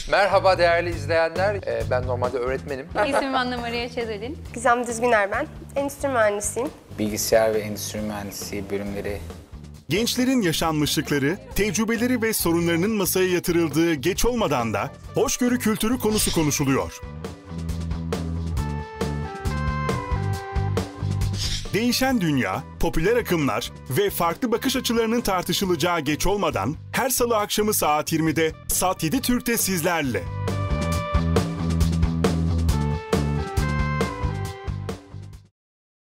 Merhaba değerli izleyenler. Ben normalde öğretmenim. İsmim Anna Maria Çezelin. Gizem Düzgüner ben. Endüstri mühendisiyim. Bilgisayar ve endüstri mühendisliği bölümleri. Gençlerin yaşanmışlıkları, tecrübeleri ve sorunlarının masaya yatırıldığı geç olmadan da hoşgörü kültürü konusu konuşuluyor. Değişen dünya, popüler akımlar ve farklı bakış açılarının tartışılacağı geç olmadan her salı akşamı saat 20'de Sat 7 Türk'te sizlerle.